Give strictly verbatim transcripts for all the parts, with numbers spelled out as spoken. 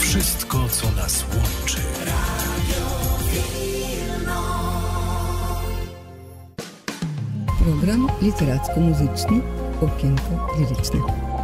wszystko, co nas łączy. Program literacko-muzyczny Okienko Liryczne.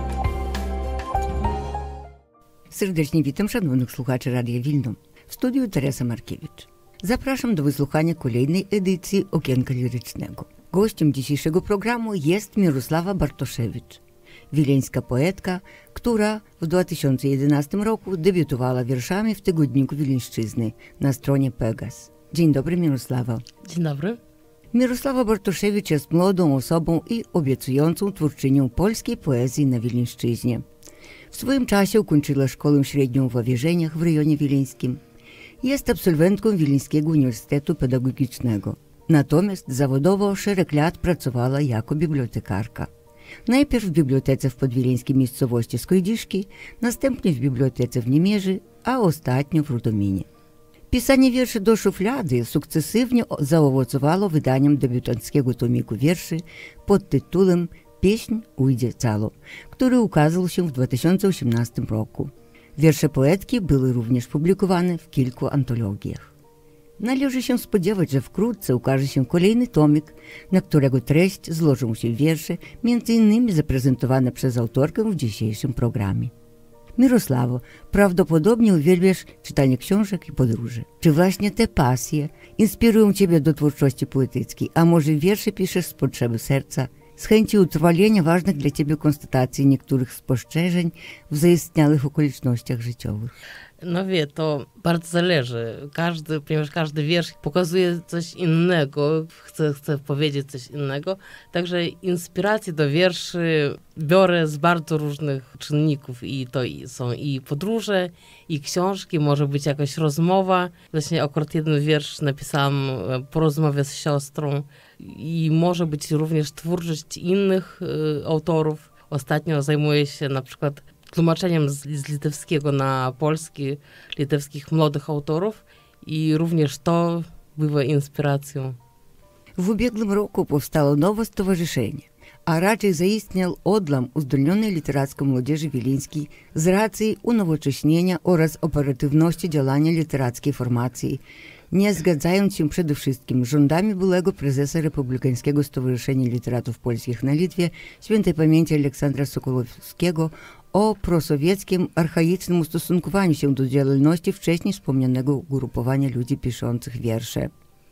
Serdecznie witam szanownych słuchaczy Radia Wilno. W studiu Teresa Markiewicz. Zapraszam do wysłuchania kolejnej edycji Okienka Lirycznego. Gościem dzisiejszego programu jest Mirosława Bartoszewicz, wileńska poetka, która w dwa tysiące jedenastym roku debiutowała wierszami w Tygodniku Wileńszczyzny na stronie Pegas. Dzień dobry, Mirosława. Dzień dobry. Mirosława Bartoszewicz jest młodą osobą i obiecującą twórczynią polskiej poezji na Wileńszczyźnie. W swoim czasie ukończyła szkołę średnią w Wawierzeniach w rejonie wileńskim. Jest absolwentką Wileńskiego Uniwersytetu Pedagogicznego. Natomiast zawodowo szereg lat pracowała jako bibliotekarka. Najpierw w bibliotece w podwileńskiej miejscowości Skojdziszki, następnie w bibliotece w Niemierzy, a ostatnio w Rudominie. Pisanie wierszy do szuflady sukcesywnie zaowocowało wydaniem debiutanckiego tomiku wierszy pod tytułem Pieśń ujdzie calo, który ukazał się w dwa tysiące osiemnastym roku. Wiersze poetki były również publikowane w kilku antologiach. Należy się spodziewać, że wkrótce ukaże się kolejny tomik, na którego treść złożą się wiersze, między innymi zaprezentowane przez autorkę w dzisiejszym programie. Mirosławo, prawdopodobnie uwielbiasz czytanie książek i podróży. Czy właśnie te pasje inspirują Ciebie do twórczości poetyckiej, a może wiersze piszesz z potrzeby serca, z chęci utrwalenia ważnych dla Ciebie konstatacji niektórych spostrzeżeń w zaistniałych okolicznościach życiowych? No wie, to bardzo zależy. Każdy, ponieważ każdy wiersz pokazuje coś innego, chce, chce powiedzieć coś innego. Także inspiracje do wierszy biorę z bardzo różnych czynników i to są i podróże, i książki, może być jakaś rozmowa. Właśnie akurat jeden wiersz napisałam po rozmowie z siostrą i może być również twórczość innych y, autorów. Ostatnio zajmuję się na przykład tłumaczeniem z, z litewskiego na polski, litewskich młodych autorów i również to bywa inspiracją. W ubiegłym roku powstało nowe stowarzyszenie, a raczej zaistniał odłam uzdolnionej literacko młodzieży wileńskiej z racji unowocześnienia oraz operatywności działania literackiej formacji, nie zgadzając się przede wszystkim z rządami byłego prezesa Republikańskiego Stowarzyszenia Literatów Polskich na Litwie, świętej pamięci Aleksandra Sokołowskiego, o prosowieckim, archaicznym ustosunkowaniu się do działalności wcześniej wspomnianego ugrupowania ludzi piszących wiersze.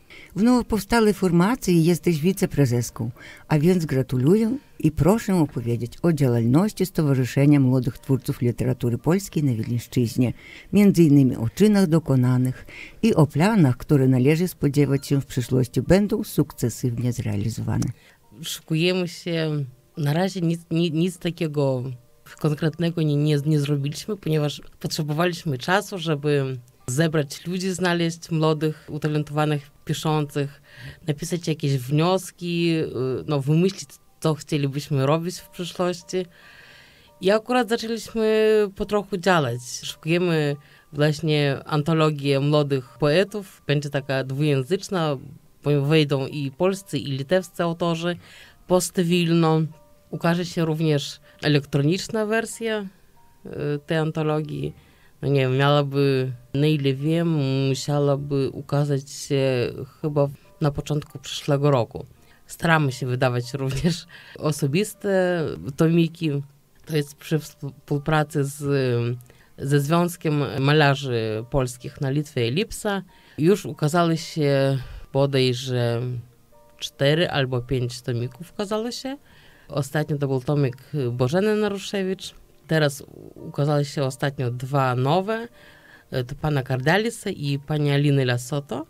W nowo powstałej formacji jesteś wiceprezeską, a więc gratuluję i proszę opowiedzieć o działalności Stowarzyszenia Młodych Twórców Literatury Polskiej na Wileńszczyźnie, między innymi o czynach dokonanych i o planach, które należy spodziewać się w przyszłości będą sukcesywnie zrealizowane. Szykujemy się, na razie nic, nic, nic takiego konkretnego nie, nie, nie zrobiliśmy, ponieważ potrzebowaliśmy czasu, żeby zebrać ludzi, znaleźć młodych, utalentowanych piszących, napisać jakieś wnioski, no, wymyślić, co chcielibyśmy robić w przyszłości. I akurat zaczęliśmy po trochu działać. Szykujemy właśnie antologię młodych poetów. Będzie taka dwujęzyczna, wejdą i polscy, i litewscy autorzy. Posty Wilno. Ukaże się również elektroniczna wersja tej antologii. No nie wiem, miałaby, na ile wiem, musiałaby ukazać się chyba na początku przyszłego roku. Staramy się wydawać również osobiste tomiki. To jest przy współpracy z, ze Związkiem Malarzy Polskich na Litwie Elipsa. Już ukazały się bodajże cztery albo pięć tomików ukazało się. Ostatnio to był tomik Bożeny Naruszewicz. Teraz ukazały się ostatnio dwa nowe. To pana Kardalisa i pani Aliny Lasoto.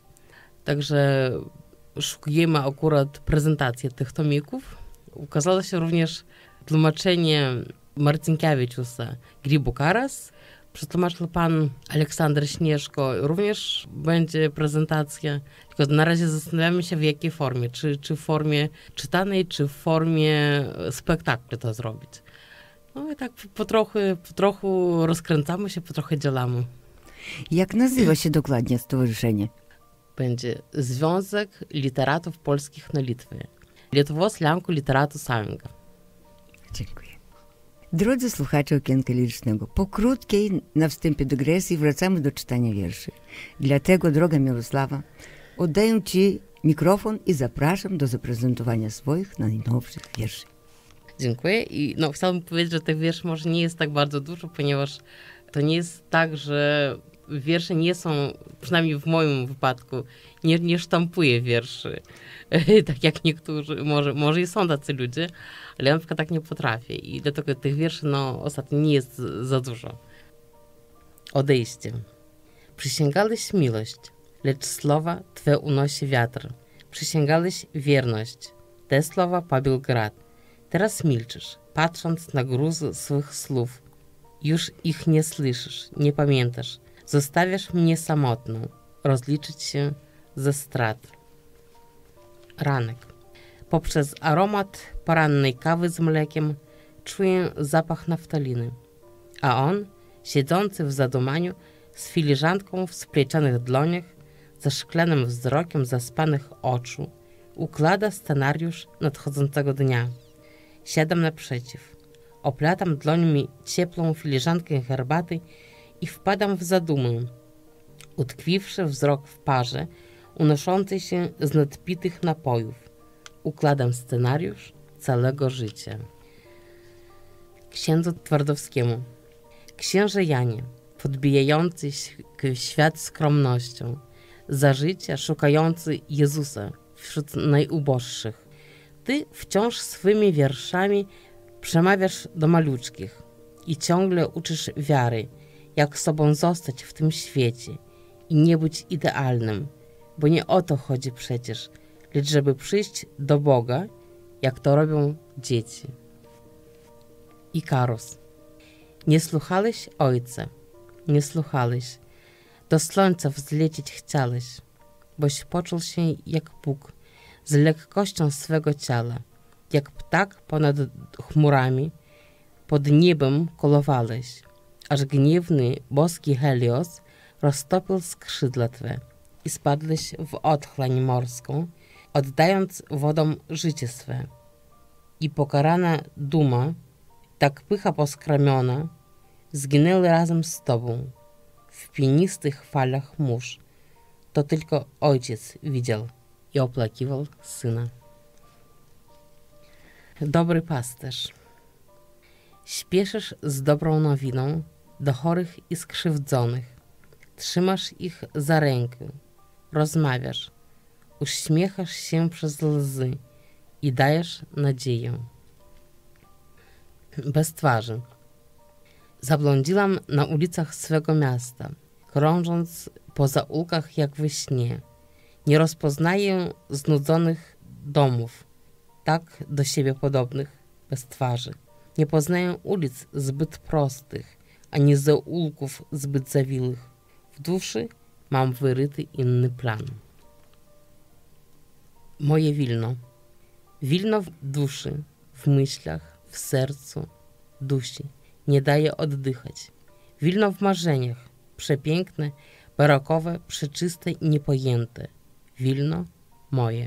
Także szukujemy akurat prezentację tych tomików. Ukazało się również tłumaczenie Marcinkiewiczusa Grybu Karas. Przetłumaczył pan Aleksander Śnieżko. Również będzie prezentacja. Tylko na razie zastanawiamy się, w jakiej formie. Czy, czy w formie czytanej, czy w formie spektaklu to zrobić. No i tak po trochu, po trochu rozkręcamy się, po trochu działamy. Jak nazywa się dokładnie stowarzyszenie? Będzie Związek Literatów Polskich na Litwie. Lietuvos Lenkų Literatų Sąjunga. Dziękuję. Drodzy słuchacze Okienka Lirycznego, po krótkiej na wstępie dygresji wracamy do czytania wierszy. Dlatego, droga Mirosława, oddaję Ci mikrofon i zapraszam do zaprezentowania swoich najnowszych wierszy. Dziękuję i no, chciałabym powiedzieć, że tych wierszy może nie jest tak bardzo dużo, ponieważ to nie jest tak, że wiersze nie są, przynajmniej w moim wypadku, nie, nie sztampuję wierszy, tak jak niektórzy, może, może i są tacy ludzie, ale ja na przykład tak nie potrafię i dlatego tych wierszy no, ostatnio nie jest za dużo. Odejście. Przysięgałeś miłość, lecz słowa Twe unosi wiatr. Przysięgałeś wierność, te słowa pobił grad. Teraz milczysz, patrząc na gruz swych słów. Już ich nie słyszysz, nie pamiętasz. Zostawiasz mnie samotną, rozliczyć się ze strat. Ranek. Poprzez aromat porannej kawy z mlekiem czuję zapach naftaliny, a on, siedzący w zadumaniu, z filiżanką w spleczonych dłoniach, ze szklanym wzrokiem zaspanych oczu, układa scenariusz nadchodzącego dnia. Siadam naprzeciw, oplatam dłońmi ciepłą filiżankę herbaty i wpadam w zadumę, utkwiwszy wzrok w parze, unoszącej się z nadpitych napojów. Układam scenariusz całego życia. Księdzu Twardowskiemu. Księże Janie, podbijający świat skromnością, za życia szukający Jezusa wśród najuboższych, Ty wciąż swymi wierszami przemawiasz do maluczkich i ciągle uczysz wiary, jak sobą zostać w tym świecie i nie być idealnym, bo nie o to chodzi przecież, lecz żeby przyjść do Boga, jak to robią dzieci. Ikarus. Nie słuchałeś Ojca, nie słuchałeś, do słońca wzlecieć chciałeś, boś poczuł się jak Bóg, z lekkością swego ciała, jak ptak ponad chmurami, pod niebem kolowałeś, aż gniewny boski Helios roztopił skrzydła Twe i spadłeś w otchłań morską, oddając wodom życie swe. I pokarana duma, tak pycha poskramiona, zginęły razem z Tobą w pienistych falach mórz. To tylko Ojciec widział i opłakiwał Syna. Dobry pasterz. Śpieszysz z dobrą nowiną do chorych i skrzywdzonych. Trzymasz ich za rękę, rozmawiasz, uśmiechasz się przez łzy i dajesz nadzieję. Bez twarzy. Zablądziłam na ulicach swego miasta, krążąc po zaułkach jak we śnie. Nie rozpoznaję znudzonych domów, tak do siebie podobnych, bez twarzy. Nie poznaję ulic zbyt prostych, ani zaułków zbyt zawiłych. W duszy mam wyryty inny plan. Moje Wilno. Wilno w duszy, w myślach, w sercu, dusi. Nie daje oddychać. Wilno w marzeniach, przepiękne, barokowe, przeczyste i niepojęte. Wilno moje.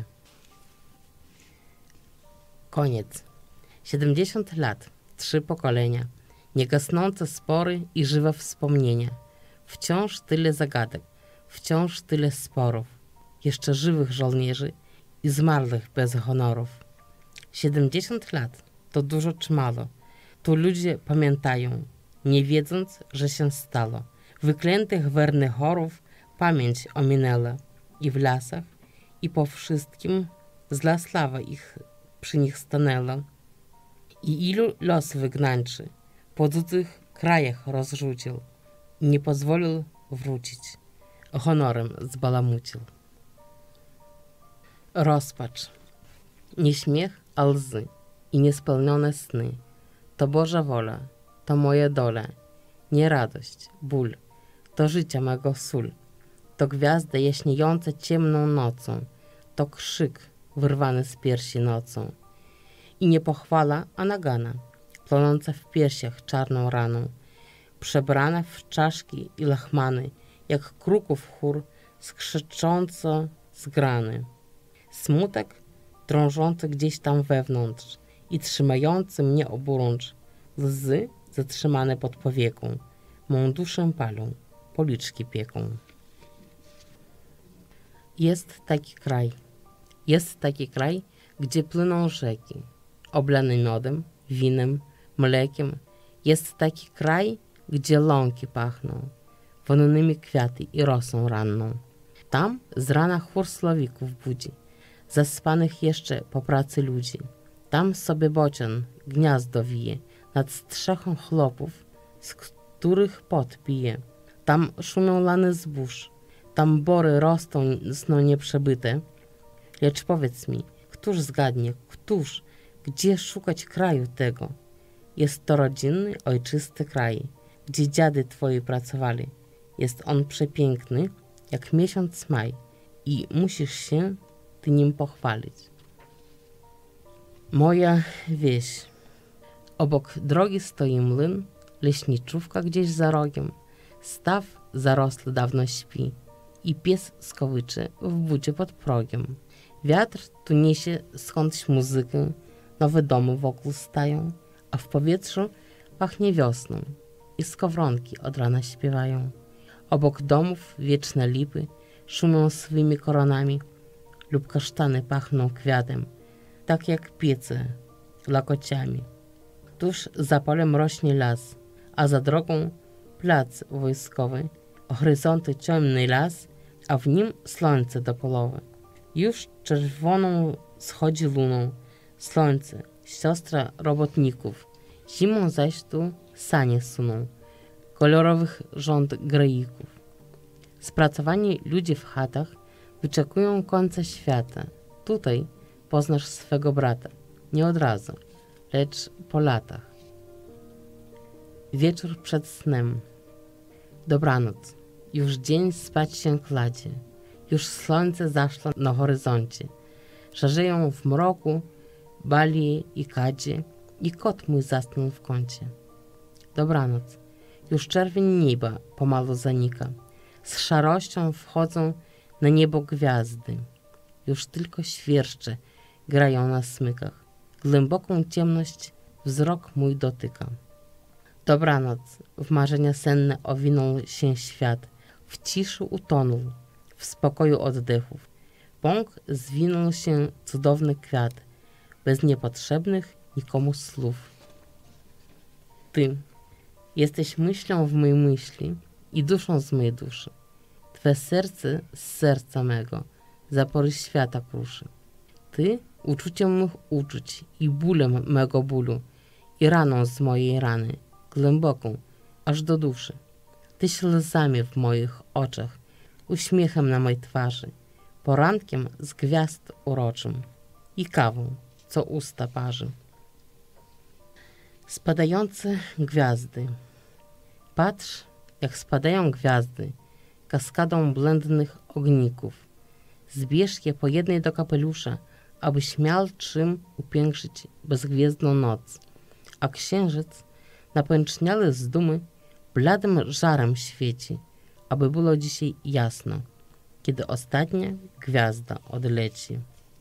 Koniec. Siedemdziesiąt lat, trzy pokolenia, niegasnące spory i żywe wspomnienia. Wciąż tyle zagadek, wciąż tyle sporów, jeszcze żywych żołnierzy i zmarłych bez honorów. Siedemdziesiąt lat to dużo czy mało. Tu ludzie pamiętają, nie wiedząc, że się stało. Wyklętych wernych chorów pamięć ominęła i w lasach, i po wszystkim zła sława ich przy nich stanęła. I ilu los wygnańczy po cudzych krajach rozrzucił i nie pozwolił wrócić, honorem zbalamucił. Rozpacz. Nie śmiech, a łzy i niespełnione sny. To Boża wola, to moja dola. Nie radość, ból, to życia mego sól. To gwiazda jaśniejąca ciemną nocą. To krzyk wyrwany z piersi nocą. I nie pochwala, a nagana, plonąca w piersiach czarną raną. Przebrana w czaszki i lachmany, jak kruków chór skrzycząco zgrany. Smutek drążący gdzieś tam wewnątrz i trzymający mnie oburącz. Łzy zatrzymane pod powieką, mą duszę palą, policzki pieką. Jest taki kraj, jest taki kraj, gdzie płyną rzeki, oblane miodem, winem, mlekiem. Jest taki kraj, gdzie łąki pachną, wonnymi kwiaty i rosą ranną. Tam z rana chór słowików budzi, zaspanych jeszcze po pracy ludzi. Tam sobie bocian gniazdo wije, nad strzechą chłopów, z których pot pije. Tam szumią lany zbóż, tam bory rosną sno nieprzebyte. Lecz powiedz mi, któż zgadnie, któż, gdzie szukać kraju tego? Jest to rodzinny, ojczysty kraj, gdzie dziady twoi pracowali. Jest on przepiękny, jak miesiąc maj i musisz się ty nim pochwalić. Moja wieś. Obok drogi stoi młyn, leśniczówka gdzieś za rogiem. Staw zarosły dawno śpi i pies skowyczy w budzie pod progiem. Wiatr tu niesie skądś muzykę, nowe domy wokół stają, a w powietrzu pachnie wiosną i skowronki od rana śpiewają. Obok domów wieczne lipy szumią swymi koronami lub kasztany pachną kwiatem, tak jak piece lakociami. Tuż za polem rośnie las, a za drogą plac wojskowy, o horyzonty ciemny las, a w nim słońce dopolowe. Już czerwoną schodzi luną słońce, siostra robotników. Zimą zaś tu sanie suną, kolorowych rząd grejków. Spracowani ludzie w chatach wyczekują końca świata. Tutaj poznasz swego brata, nie od razu, lecz po latach. Wieczór przed snem. Dobranoc. Już dzień spać się kładzie. Już słońce zaszło na horyzoncie. Szarzeją w mroku balie i kadzie i kot mój zasnął w kącie. Dobranoc. Już czerwień nieba pomalu zanika. Z szarością wchodzą na niebo gwiazdy. Już tylko świerszcze grają na smykach. Głęboką ciemność wzrok mój dotyka. Dobranoc. W marzenia senne owinął się świat. W ciszy utonął, w spokoju oddechów. Pąk zwinął się cudowny kwiat, bez niepotrzebnych nikomu słów. Ty jesteś myślą w mojej myśli i duszą z mojej duszy. Twe serce z serca mego zapory świata kruszy. Ty uczuciem mych uczuć i bólem mego bólu i raną z mojej rany, głęboką, aż do duszy. Tyś łzami w moich oczach, uśmiechem na mojej twarzy, porankiem z gwiazd uroczym i kawą, co usta parzy. Spadające gwiazdy. Patrz, jak spadają gwiazdy, kaskadą blędnych ogników. Zbierz je po jednej do kapelusza, abyś miał czym upiększyć bezgwiezdną noc. A księżyc, napęczniały z dumy, bladym żarem świeci, aby było dzisiaj jasno, kiedy ostatnia gwiazda odleci.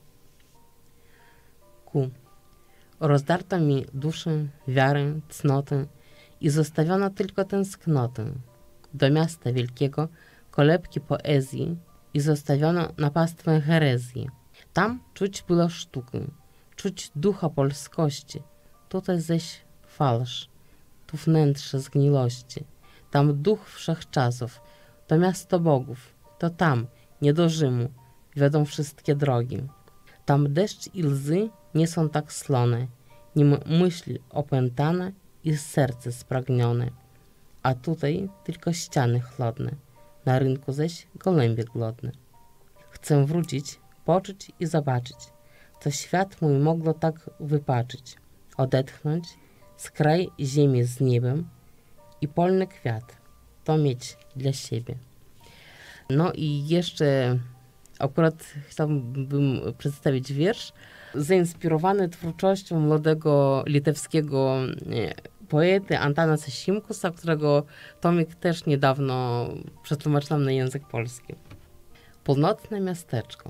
Ku. Rozdarto mi duszę, wiarę, cnotę i zostawiono tylko tęsknotę. Do miasta wielkiego kolebki poezji i zostawiono na pastwę herezji. Tam czuć było sztukę, czuć ducha polskości, tutaj zaś falsz, tu wnętrze zgniłości. Tam duch wszechczasów, to miasto bogów, to tam, nie do Rzymu, wiodą wszystkie drogi. Tam deszcz i łzy nie są tak slone, nim myśl opętana i serce spragnione. A tutaj tylko ściany chłodne, na rynku zaś gołębie głodne. Chcę wrócić, poczuć i zobaczyć, co świat mój mogło tak wypaczyć, odetchnąć z kraj ziemi z niebem i polny kwiat, to mieć dla siebie. No i jeszcze akurat chciałbym przedstawić wiersz zainspirowany twórczością młodego litewskiego poety Antanasa Šimkusa, którego tomik też niedawno przetłumaczyłam na język polski. Północne miasteczko.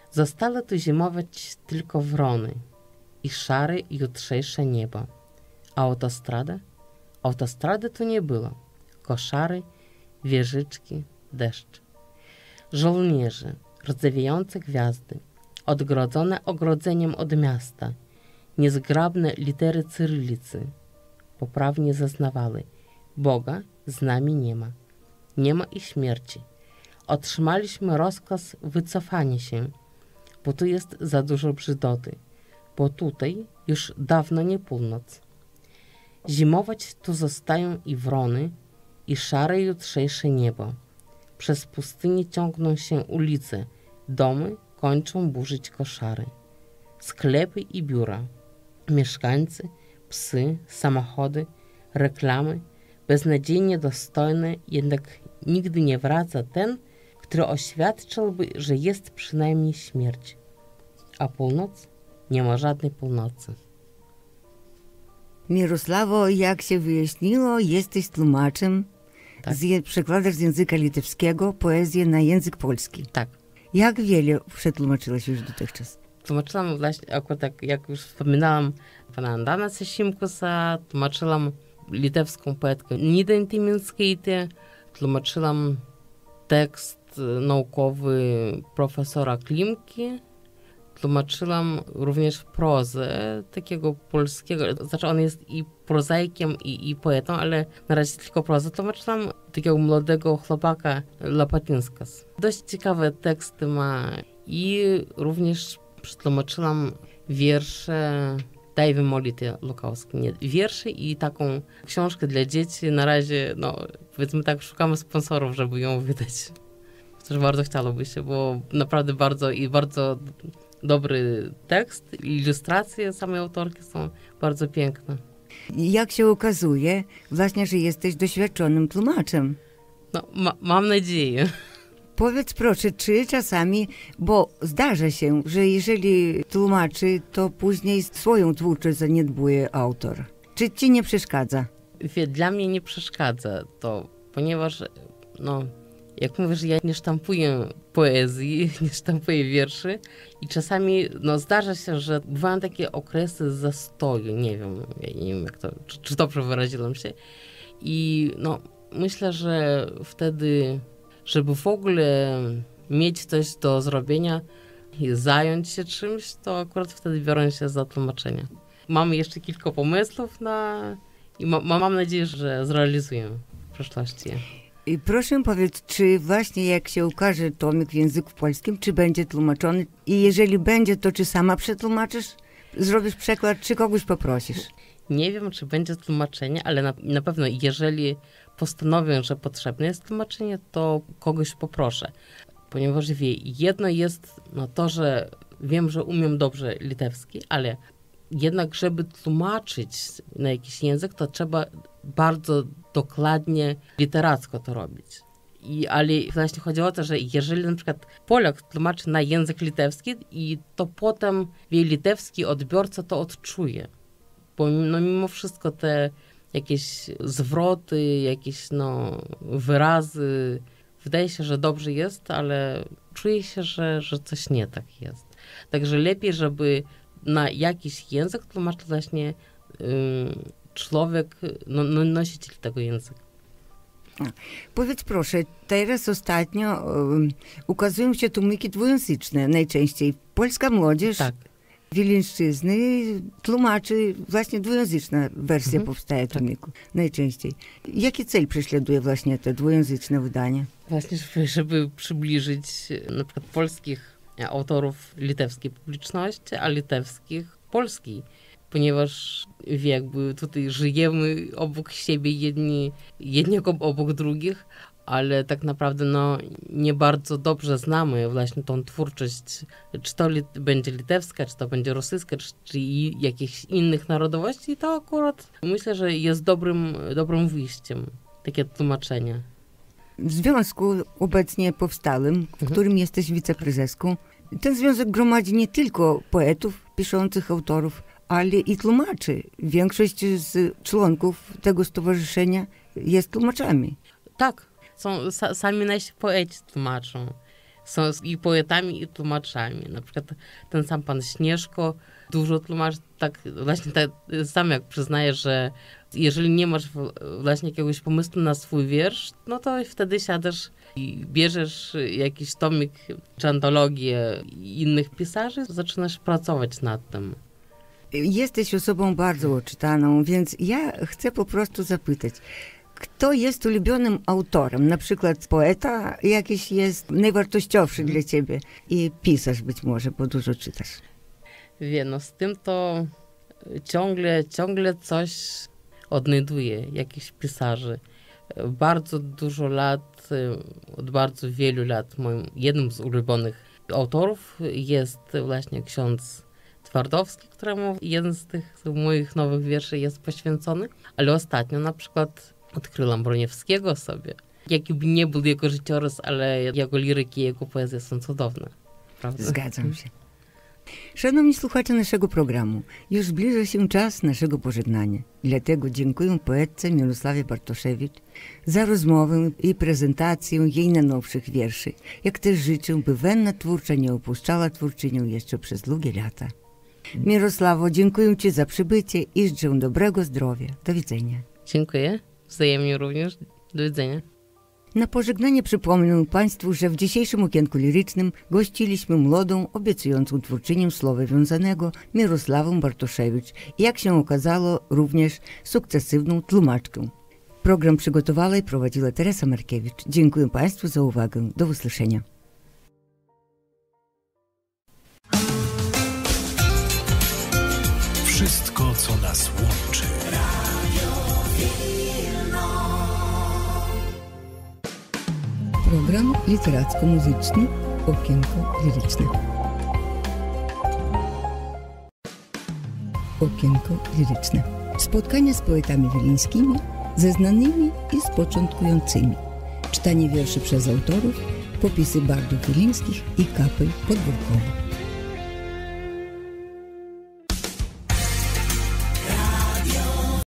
Zostały tu zimować tylko wrony i szare jutrzejsze niebo, A autostrada? Autostrady to nie było. Koszary, wieżyczki, deszcz. Żołnierze, rdzewiające gwiazdy, odgrodzone ogrodzeniem od miasta, niezgrabne litery cyrylicy, poprawnie zaznawały: Boga z nami nie ma. Nie ma i śmierci. Otrzymaliśmy rozkaz wycofania się, bo tu jest za dużo brzydoty, bo tutaj już dawno nie północ. Zimować tu zostają i wrony, i szare jutrzejsze niebo. Przez pustynię ciągną się ulice, domy kończą burzyć koszary. Sklepy i biura, mieszkańcy, psy, samochody, reklamy, beznadziejnie dostojne, jednak nigdy nie wraca ten, który oświadczyłby, że jest przynajmniej śmierć. A północ? Nie ma żadnej północy. Mirosławo, jak się wyjaśniło, jesteś tłumaczem, Tak. z, przekładasz z języka litewskiego poezję na język polski. Tak. Jak wiele przetłumaczyłaś już dotychczas? Tłumaczyłam właśnie, akurat tak, jak już wspominałam, pana Andana Sešimkusa, tłumaczyłam litewską poetkę Nidą Tymińskaitę, tłumaczyłam tekst naukowy profesora Klimki, tłumaczyłam również prozę takiego polskiego, znaczy on jest i prozaikiem, i, i poetą, ale na razie tylko prozę. Tłumaczyłam takiego młodego chłopaka Lapatynskas. Dość ciekawe teksty ma i również przetłumaczyłam wiersze Dajwy Molity Lukowskiej. Nie, wiersze i taką książkę dla dzieci. Na razie, no powiedzmy tak, szukamy sponsorów, żeby ją wydać. Chociaż bardzo chciałoby się, bo naprawdę bardzo i bardzo dobry tekst i ilustracje samej autorki są bardzo piękne. Jak się okazuje, właśnie, że jesteś doświadczonym tłumaczem. No, ma, mam nadzieję. Powiedz proszę, czy czasami, bo zdarza się, że jeżeli tłumaczy, to później swoją twórczość zaniedbuje autor. Czy ci nie przeszkadza? Wie, dla mnie nie przeszkadza to, ponieważ, no, jak mówię, że ja nie sztampuję poezji, nie sztampuję wierszy i czasami, no, zdarza się, że bywają takie okresy zastoju, nie wiem, ja nie wiem, jak to, czy, czy dobrze wyraziłam się i, no, myślę, że wtedy, żeby w ogóle mieć coś do zrobienia i zająć się czymś, to akurat wtedy biorę się za tłumaczenie. Mamy jeszcze kilka pomysłów na i ma, mam nadzieję, że zrealizuję w przyszłości. I proszę powiedz, czy właśnie jak się ukaże tomik w języku polskim, czy będzie tłumaczony? I jeżeli będzie, to czy sama przetłumaczysz? Zrobisz przekład, czy kogoś poprosisz? Nie wiem, czy będzie tłumaczenie, ale na, na pewno jeżeli postanowię, że potrzebne jest tłumaczenie, to kogoś poproszę. Ponieważ wie, jedno jest no, to, że wiem, że umiem dobrze litewski, ale jednak, żeby tłumaczyć na jakiś język, to trzeba bardzo dokładnie literacko to robić. I, ale właśnie chodzi o to, że jeżeli na przykład Polak tłumaczy na język litewski, i to potem wie, litewski odbiorca to odczuje. Bo no, mimo wszystko te jakieś zwroty, jakieś no, wyrazy, wydaje się, że dobrze jest, ale czuje się, że, że coś nie tak jest. Także lepiej, żeby na jakiś język tłumaczył właśnie y, człowiek, no, no, nosiciel tego języka. Powiedz proszę, teraz ostatnio um, ukazują się tomiki dwujęzyczne najczęściej. Polska młodzież Tak. Wileńszczyzny tłumaczy, właśnie dwujęzyczna wersja Mhm. powstaje tomiku najczęściej. Jaki cel prześladuje właśnie te dwujęzyczne wydanie? Właśnie, żeby, żeby przybliżyć na przykład polskich autorów litewskiej publiczności, a litewskich polskiej. Ponieważ jakby tutaj żyjemy obok siebie, jedni, jedni obok drugich, ale tak naprawdę no, nie bardzo dobrze znamy właśnie tą twórczość, czy to lit- będzie litewska, czy to będzie rosyjska, czy, czy jakichś innych narodowości. I to akurat myślę, że jest dobrym, dobrym wyjściem, takie tłumaczenie. W związku obecnie powstałym, w Mhm. którym jesteś wiceprezeską, ten związek gromadzi nie tylko poetów, piszących autorów, ale i tłumaczy. Większość z członków tego stowarzyszenia jest tłumaczami. Tak, są, sa, sami nasi poeci tłumaczą. są i poetami, i tłumaczami. Na przykład ten sam pan Śnieżko dużo tłumaczy, tak właśnie tak, sam jak przyznaje, że jeżeli nie masz właśnie jakiegoś pomysłu na swój wiersz, no to wtedy siadasz i bierzesz jakiś tomik czy antologię innych pisarzy, zaczynasz pracować nad tym. Jesteś osobą bardzo oczytaną, więc ja chcę po prostu zapytać, kto jest ulubionym autorem? Na przykład poeta jakiś jest najwartościowszy dla ciebie i pisarz być może, bo dużo czytasz. Wie, no z tym to ciągle, ciągle coś odnajduję, jakichś pisarzy. Bardzo dużo lat, od bardzo wielu lat moim jednym z ulubionych autorów jest właśnie ksiądz Twardowski, któremu jeden z tych moich nowych wierszy jest poświęcony, ale ostatnio na przykład odkryłam Broniewskiego sobie. Jaki by nie był jego życiorys, ale jego liryki i jego poezje są cudowne. Prawda? Zgadzam się. Szanowni słuchacze naszego programu, już zbliża się czas naszego pożegnania. Dlatego dziękuję poetce Mirosławie Bartoszewicz za rozmowę i prezentację jej najnowszych wierszy. Jak też życzę, by wenna twórcza nie opuszczała twórczynią jeszcze przez długie lata. Mirosławo, dziękuję ci za przybycie i życzę dobrego zdrowia. Do widzenia. Dziękuję. Wzajemnie również. Do widzenia. Na pożegnanie przypomnę Państwu, że w dzisiejszym okienku lirycznym gościliśmy młodą, obiecującą twórczynię słowa wiązanego Mirosławę Bartoszewicz i jak się okazało również sukcesywną tłumaczkę. Program przygotowała i prowadziła Teresa Markiewicz. Dziękuję Państwu za uwagę. Do usłyszenia. Wszystko, co nas łączy. Program literacko-muzyczny Okienko Liryczne. Okienko Liryczne. Spotkania z poetami wileńskimi, ze znanymi i z początkującymi. Czytanie wierszy przez autorów, popisy bardów wileńskich i kapel podwórkowych.